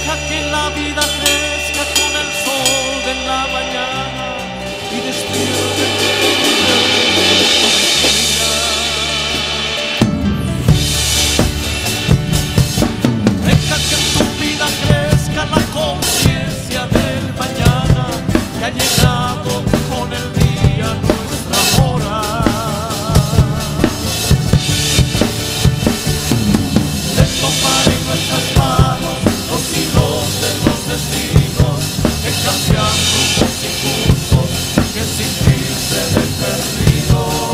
que la vida crezca con el sol de la mañana y despierte deja que en tu vida crezca la conciencia del mañana que ha llegado con el día nuestra hora de tomar en nuestras manos los hilos de los destinos que cambian rumos y cursos que sin ti se ven perdidos.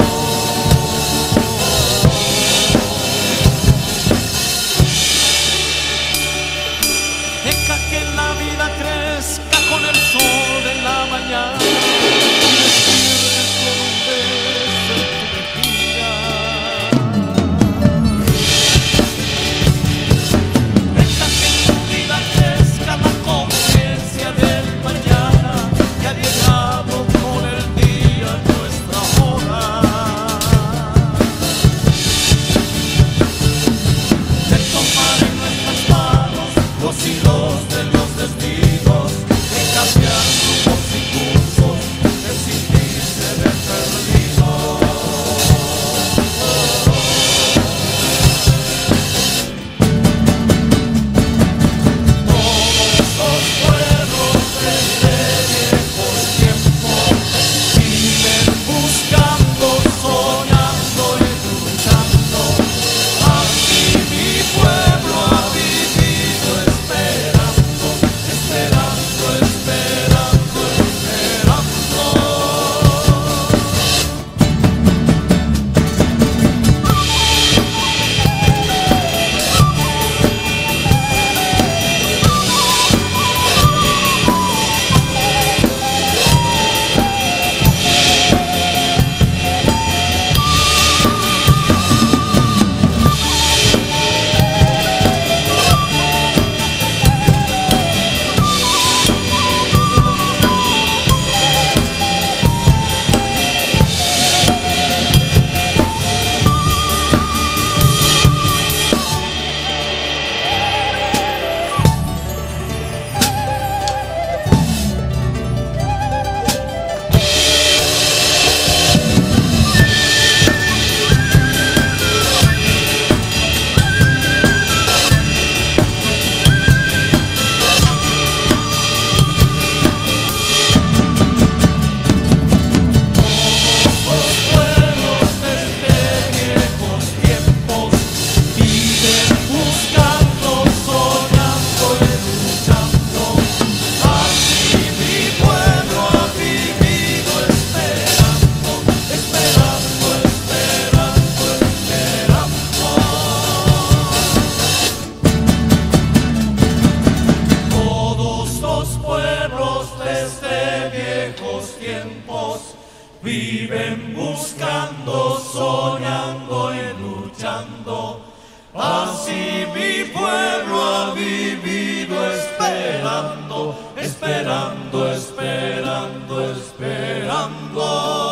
Deja que la vida crezca con el sol de la mañana y despierte con un beso en tu mejilla. Deja que en tu vida crezca la conciencia del mañana que ha llegado con el día nuestra hora de tomar en nuestras manos los hilos de los destinos que cambian rumos y cursos que sin ti se ven perdidos. Todos los pueblos desde viejos tiempos viven buscando, soñando y luchando. Así mi pueblo ha vivido esperando, esperando, esperando, esperando. Viven buscando, soñando y luchando. Así mi pueblo ha vivido esperando, esperando, esperando, esperando.